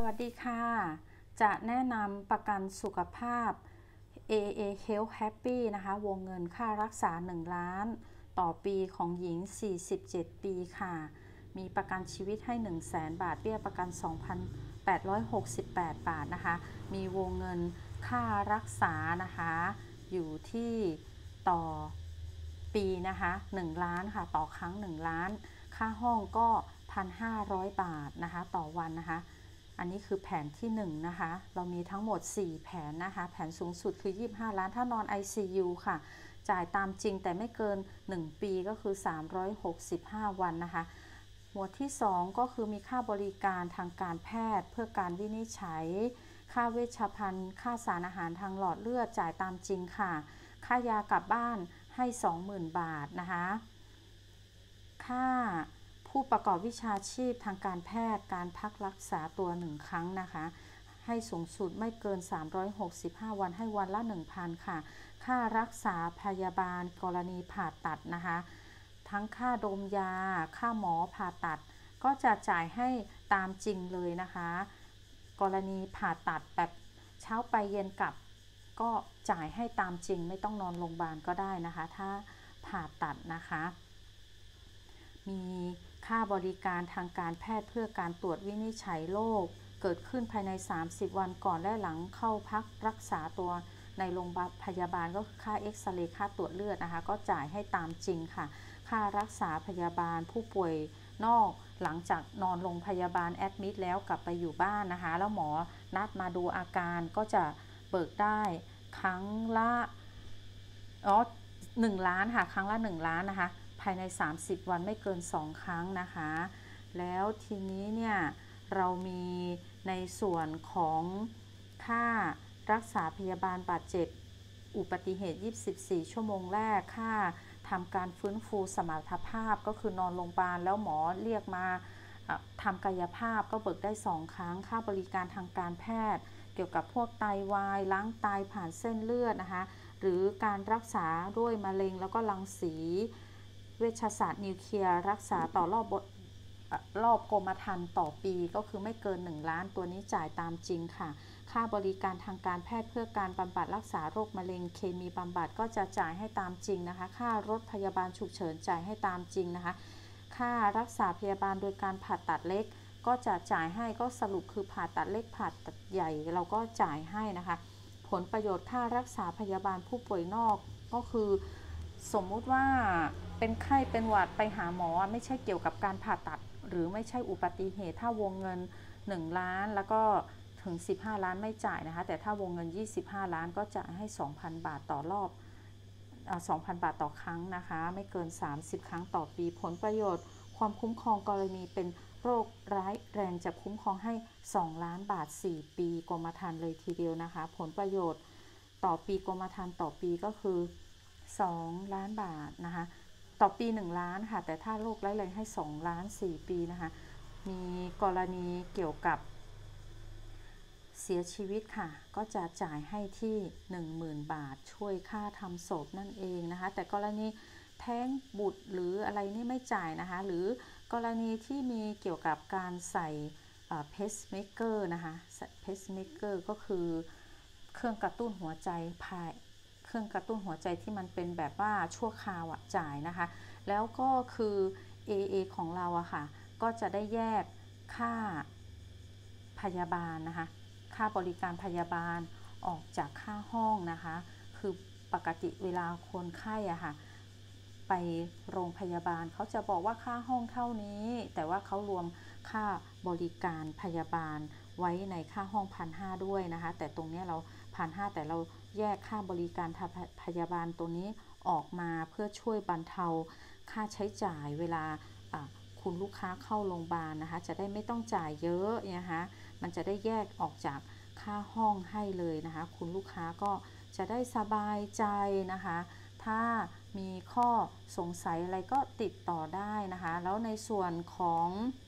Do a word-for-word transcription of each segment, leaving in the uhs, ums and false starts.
วัสดีค่ะจะแนะนำประกันสุขภาพ เอ เอ Health Happy นะคะวงเงินค่ารักษาหนึ่งล้านต่อปีของหญิงสี่สิบเจ็ดปีค่ะมีประกันชีวิตให้ หนึ่งแสน บาทเบี้ยประกัน สองพันแปดร้อยหกสิบแปด บาทนะคะมีวงเงินค่ารักษานะคะอยู่ที่ต่อปีนะคะหนึ่งล้านค่ะต่อครั้งหนึ่งล้านค่าห้องก็ หนึ่งพันห้าร้อย บาทนะคะต่อวันนะคะอันนี้คือแผนที่หนึ่งนะคะเรามีทั้งหมดสี่แผนนะคะแผนสูงสุดคือยี่สิบห้าล้านถ้านอน ไอ ซี ยู ค่ะจ่ายตามจริงแต่ไม่เกินหนึ่งปีก็คือสามร้อยหกสิบห้าวันนะคะหมวดที่สองก็คือมีค่าบริการทางการแพทย์เพื่อการวินิจฉัยค่าเวชภัณฑ์ค่าสารอาหารทางหลอดเลือดจ่ายตามจริงค่ะค่ายากลับบ้านให้ สองหมื่น บาทนะคะค่าผู้ประกอบวิชาชีพทางการแพทย์การพักรักษาตัวหนึ่งครั้งนะคะให้สูงสุดไม่เกินสามร้อยหกสิบห้าวันให้วันละ หนึ่งพัน ค่ะค่ารักษาพยาบาลกรณีผ่าตัดนะคะทั้งค่าดมยาค่าหมอผ่าตัดก็จะจ่ายให้ตามจริงเลยนะคะกรณีผ่าตัดแบบเช้าไปเย็นกลับก็จ่ายให้ตามจริงไม่ต้องนอนโรงพยาบาลก็ได้นะคะถ้าผ่าตัดนะคะมีค่าบริการทางการแพทย์เพื่อการตรวจวินิจฉัยโรคเกิดขึ้นภายในสามสิบวันก่อนและหลังเข้าพักรักษาตัวในโรงพยาบาลก็คือค่าเอ็กซเรย์ค่าตรวจเลือดนะคะก็จ่ายให้ตามจริงค่ะค่ารักษาพยาบาลผู้ป่วยนอกหลังจากนอนโรงพยาบาลแอดมิดแล้วกลับไปอยู่บ้านนะคะแล้วหมอนัดมาดูอาการก็จะเบิกได้ครั้งละอ๋อหนึ่งล้านค่ะครั้งละหนึ่งล้านนะคะภายในสามสิบวันไม่เกินสองครั้งนะคะแล้วทีนี้เนี่ยเรามีในส่วนของค่ารักษาพยาบาลบาดเจ็บอุบัติเหตุยี่สิบสี่ชั่วโมงแรกค่าทำการฟื้นฟูสมรรถภาพก็คือนอนโรงพยาบาลแล้วหมอเรียกมาทำกายภาพก็เบิกได้สองครั้งค่าบริการทางการแพทย์เกี่ยวกับพวกไตวายล้างไตผ่านเส้นเลือดนะคะหรือการรักษาด้วยมะเร็งแล้วก็รังสีเวชศาสตร์นิวเคลียร์รักษาต่อรอบรอบกรมธรรม์ต่อปีก็คือไม่เกินหนึ่งล้านตัวนี้จ่ายตามจริงค่ะค่าบริการทางการแพทย์เพื่อการบำบัดรักษาโรคมะเร็งเคมีบำบัดก็จะจ่ายให้ตามจริงนะคะค่ารถพยาบาลฉุกเฉินจ่ายให้ตามจริงนะคะค่ารักษาพยาบาลโดยการผ่าตัดเล็กก็จะจ่ายให้ก็สรุปคือผ่าตัดเล็กผ่าตัดใหญ่เราก็จ่ายให้นะคะผลประโยชน์ค่ารักษาพยาบาลผู้ป่วยนอกก็คือสมมุติว่าเป็นไข้เป็นหวัดไปหาหมอไม่ใช่เกี่ยวกับการผ่าตัดหรือไม่ใช่อุบัติเหตุถ้าวงเงินหนึ่งล้านแล้วก็ถึงสิบห้าล้านไม่จ่ายนะคะแต่ถ้าวงเงินยี่สิบห้าล้านก็จะให้ สองพัน บาทต่อรอบอ่า สองพัน บาทต่อครั้งนะคะไม่เกินสามสิบครั้งต่อปีผลประโยชน์ความคุ้มครองกรณีเป็นโรคร้ายแรงจะคุ้มครองให้สองล้านบาทสี่ปีกรมธรรม์เลยทีเดียวนะคะผลประโยชน์ต่อปีกรมธรรม์ต่อปีก็คือสองล้านบาทนะคะต่อปีหนึ่งล้านค่ะแต่ถ้าโรคร้ายแรงให้สองล้านสี่ปีนะคะมีกรณีเกี่ยวกับเสียชีวิตค่ะก็จะจ่ายให้ที่ หนึ่งหมื่น บาทช่วยค่าทำศพนั่นเองนะคะแต่กรณีแท้งบุตรหรืออะไรนี่ไม่จ่ายนะคะหรือกรณีที่มีเกี่ยวกับการใส่เพสเมเกอร์นะคะเพสเมเกอร์ก็คือเครื่องกระตุ้นหัวใจภายเครื่องกระตุ้นหัวใจที่มันเป็นแบบว่าชั่วคราวอะจ่ายนะคะแล้วก็คือ เอ เอ ของเราอะค่ะก็จะได้แยกค่าพยาบาลนะคะค่าบริการพยาบาลออกจากค่าห้องนะคะคือปกติเวลาคนไข้อะค่ะไปโรงพยาบาลเขาจะบอกว่าค่าห้องเท่านี้แต่ว่าเขารวมค่าบริการพยาบาลไว้ในค่าห้อง หนึ่งพันห้าร้อย ด้วยนะคะแต่ตรงนี้เรา หนึ่งพันห้าร้อย แต่เราแยกค่าบริการพยาบาลตัวนี้ออกมาเพื่อช่วยบรรเทาค่าใช้จ่ายเวลาคุณลูกค้าเข้าโรงพยาบาลนะคะจะได้ไม่ต้องจ่ายเยอะนะคะมันจะได้แยกออกจากค่าห้องให้เลยนะคะคุณลูกค้าก็จะได้สบายใจนะคะถ้ามีข้อสงสัยอะไรก็ติดต่อได้นะคะแล้วในส่วนของ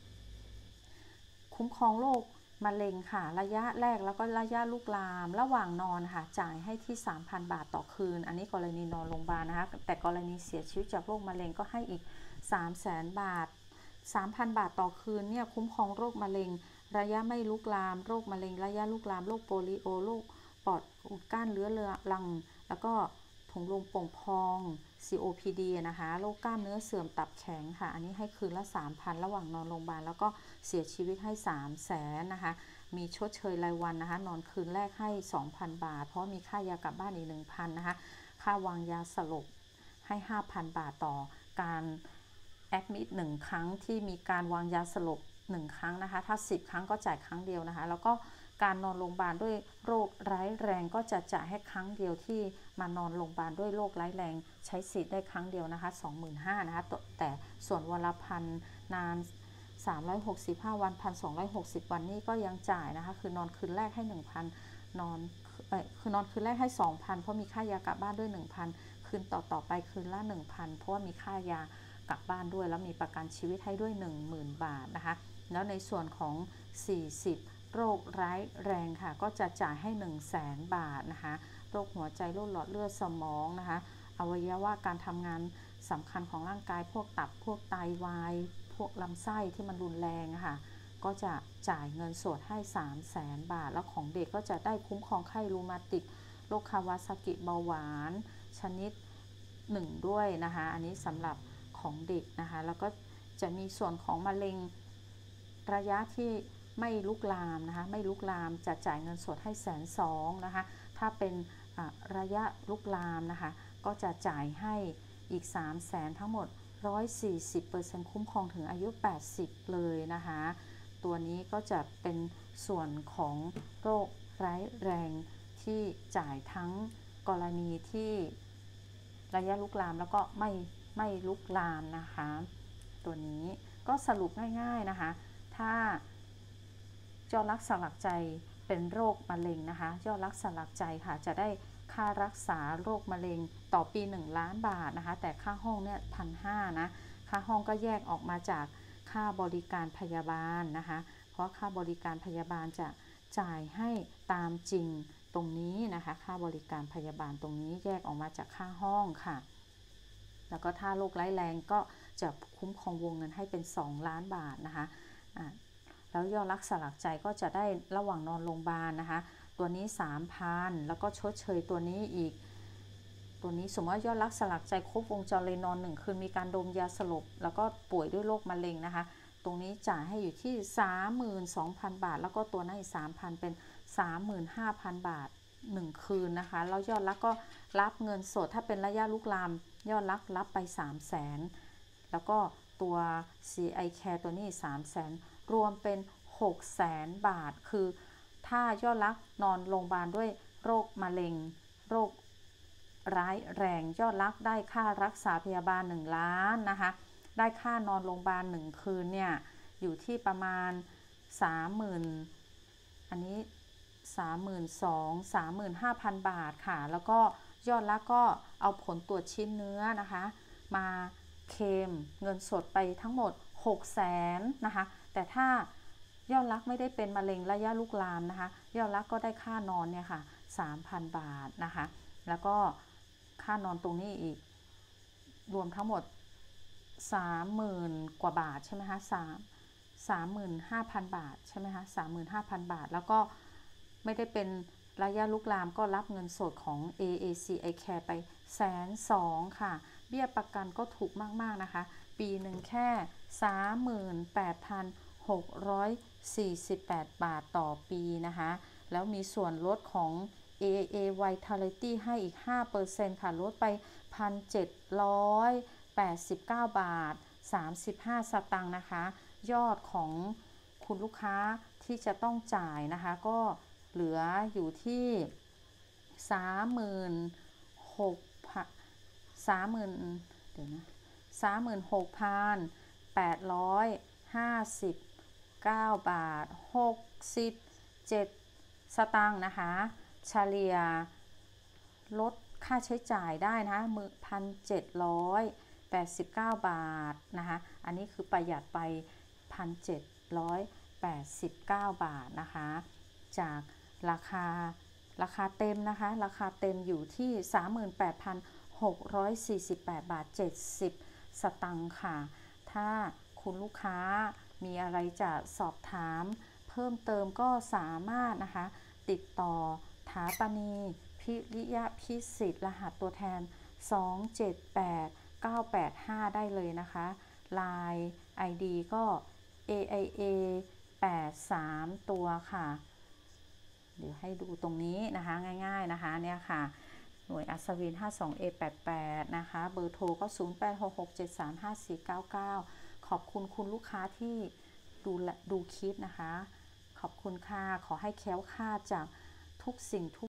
คุ้มครองโรคมะเร็งค่ะระยะแรกแล้วก็ระยะลุกลามระหว่างนอนค่ะจ่ายให้ที่ สามพัน บาทต่อคืนอันนี้กรณีนอนโรงพยาบาลนะคะแต่กรณีเสียชีวิตจากโรคมะเร็งก็ให้อีก สามแสน บาท สามพัน บาทต่อคืนเนี่ยคุ้มครองโรคมะเร็งระยะไม่ลุกลามโรคมะเร็งระยะลุกลามโรคโปลิโอโรคปอดอุดกั้นเรื้อรังแล้วก็ถุงลมโป่งพอง ซี โอ พี ดี นะคะโรคกล้ามเนื้อเสื่อมตับแข็งค่ะอันนี้ให้คืนละ สามพัน ระหว่างนอนโรงพยาบาลแล้วก็เสียชีวิตให้ สามแสน นะคะมีชดเชยรายวันนะคะนอนคืนแรกให้ สองพัน บาทเพราะมีค่ายากลับบ้านอีก หนึ่งพัน นะคะค่าวางยาสลบให้ ห้าพัน บาทต่อการแอดมิดหนึ่งครั้งที่มีการวางยาสลบหนึ่งครั้งนะคะถ้าสิบครั้งก็จ่ายครั้งเดียวนะคะแล้วก็การนอนโรงพยาบาลด้วยโรคร้ายแรงก็จะจ่ายให้ครั้งเดียวที่มานอนโรงพยาบาลด้วยโรคร้ายแรงใช้สิทธิ์ได้ครั้งเดียวนะคะ สองหมื่นห้าพัน นะคะแต่ส่วนวันละพันนานสามร้อยหกสิบห้าวัน หนึ่งพันสองร้อยหกสิบ วันนี้ก็ยังจ่ายนะคะคือนอนคืนแรกให้ หนึ่งพัน นอนเอ่อคือนอนคืนแรกให้ สองพัน เพราะมีค่ายากลับบ้านด้วย หนึ่งพัน คืนต่อต่อไปคืนละ หนึ่งพัน เพราะว่ามีค่ายากลับบ้านด้วยแล้วมีประกันชีวิตให้ด้วย หนึ่งหมื่น บาทนะคะแล้วในส่วนของสี่สิบโรคร้ายแรงค่ะก็จะจ่ายให้ หนึ่งแสน บาทนะคะโรคหัวใจโรคหลอดเลือดสมองนะคะอวัยวะการทำงานสำคัญของร่างกายพวกตับพวกไตวายพวกลำไส้ที่มันรุนแรงค่ะก็จะจ่ายเงินสดให้ สามแสน บาทแล้วของเด็กก็จะได้คุ้มครองไข้รูมาติกโรคคาวาซากิเบาหวานชนิดหนึ่งด้วยนะคะอันนี้สำหรับของเด็กนะคะแล้วก็จะมีส่วนของมะเร็งระยะที่ไม่ลุกลามนะคะไม่ลุกลามจะจ่ายเงินสดให้แสนสองนะคะถ้าเป็นระยะลุกลามนะคะก็จะจ่ายให้อีก สามแสน ทั้งหมด หนึ่งร้อยสี่สิบเปอร์เซ็นต์ คุ้มครองถึงอายุแปดสิบเลยนะคะตัวนี้ก็จะเป็นส่วนของโรคร้ายแรงที่จ่ายทั้งกรณีที่ระยะลุกลามแล้วก็ไม่ไม่ลุกลามนะคะตัวนี้ก็สรุปง่ายๆนะคะถ้ายอดรักสลักใจเป็นโรคมะเร็งนะคะยอดรักสลักใจค่ะจะได้ค่ารักษาโรคมะเร็งต่อปีหนึ่งล้านบาทนะคะแต่ค่าห้องเนี่ย หนึ่งพันห้าร้อย นะค่าห้องก็แยกออกมาจากค่าบริการพยาบาลนะคะเพราะค่าบริการพยาบาลจะจ่ายให้ตามจริงตรงนี้นะคะค่าบริการพยาบาลตรงนี้แยกออกมาจากค่าห้องค่ะแล้วก็ถ้าโรคร้ายแรงก็จะคุ้มครองวงเงินให้เป็นสองล้านบาทนะคะะแล้วยอดรักสลักใจก็จะได้ระหว่างนอนโรงพยาบาลนะคะตัวนี้ สามพัน แล้วก็ชดเชยตัวนี้อีกตัวนี้สมมติว่ายอดรักสลักใจครบวงจรเลยนอนหนึ่งคืนมีการดมยาสลบแล้วก็ป่วยด้วยโรคมะเร็งนะคะตรงนี้จ่ายให้อยู่ที่ สามหมื่นสองพัน บาทแล้วก็ตัวนั้นอีก สามพัน เป็น สามหมื่นห้าพัน บาทหนึ่งคืนนะคะแล้วยอดรักก็รับเงินสดถ้าเป็นระยะลุกลามยอดรักรับไป สามแสน แล้วก็ตัว ซี ไอ Care ตัวนี้ สามแสน รวมเป็น หกแสน บาทคือถ้ายอดรักนอนโรงพยาบาลด้วยโรคมะเร็งโรคร้ายแรงยอดรักได้ค่ารักษาพยาบาลหนึ่งล้านนะคะได้ค่านอนโรงพยาบาลหนึ่งคืนเนี่ยอยู่ที่ประมาณ สามหมื่น อันนี้ สามหมื่นสองพัน สามหมื่นห้าพัน บาทค่ะแล้วก็ยอดรักก็เอาผลตรวจชิ้นเนื้อนะคะมาเคลมเงินสดไปทั้งหมด หกแสน นะคะแต่ถ้ายอดรักไม่ได้เป็นมะเร็งระยะลุกลามนะคะยอดรักก็ได้ค่านอนเนี่ยค่ะ สามพัน บาทนะคะแล้วก็ค่านอนตรงนี้อีกรวมทั้งหมด สามหมื่น กว่าบาทใช่ไหมคะสามหมื่นห้าพัน บาทใช่ไหมคะ สามหมื่นห้าพัน บาทแล้วก็ไม่ได้เป็นระยะลุกลามก็รับเงินสดของ เอ เอ ซี ไอ Care ไป แสนสอง ค่ะเบี้ยประกันก็ถูกมากๆนะคะปีหนึ่งแค่ สามหมื่นแปดพันหกร้อยสี่สิบแปด บาทต่อปีนะคะแล้วมีส่วนลดของ เอ เอ Vitality ให้อีก ห้าเปอร์เซ็นต์ ค่ะลดไป หนึ่งพันเจ็ดร้อยแปดสิบเก้า บาทสามสิบห้าสตางค์นะคะยอดของคุณลูกค้าที่จะต้องจ่ายนะคะก็เหลืออยู่ที่ สามหมื่นหกพัน สามหมื่นเดี๋ยวนะ สามหมื่นหกพันแปดร้อยห้าสิบเก้า บาทหกสิบเจ็ดสตางค์นะคะเฉลี่ยลดค่าใช้จ่ายได้นะ หนึ่งพันเจ็ดร้อยแปดสิบเก้า บาทนะคะอันนี้คือประหยัดไป หนึ่งพันเจ็ดร้อยแปดสิบเก้า บาทนะคะจากราคาราคาเต็มนะคะราคาเต็มอยู่ที่ สามหมื่นแปดพันหกร้อยสี่สิบแปด บาทเจ็ดสิบสตางค์ค่ะถ้าคุณลูกค้ามีอะไรจะสอบถามพิ่มเติมก็สามารถนะคะติดต่อถาปณีพิริยพิสิทธิ์รหัสตัวแทนสอง เจ็ด แปด เก้า แปด ห้าได้เลยนะคะ ไลน์ ไอ ดี ก็ เอ ไอ เอ แปด สาม ตัวค่ะเดี๋ยวให้ดูตรงนี้นะคะง่ายๆนะคะเนี่ยค่ะหน่วยอัศวิน ห้าสองเอ แปดแปด นะคะเบอร์โทรก็ ศูนย์ แปด หก หก เจ็ด สาม ห้า สี่ เก้า เก้า ขอบคุณคุณลูกค้าที่ดูดูคลิปนะคะขอบคุณค่ะขอให้แคล้วคลาดจากทุกสิ่งทุก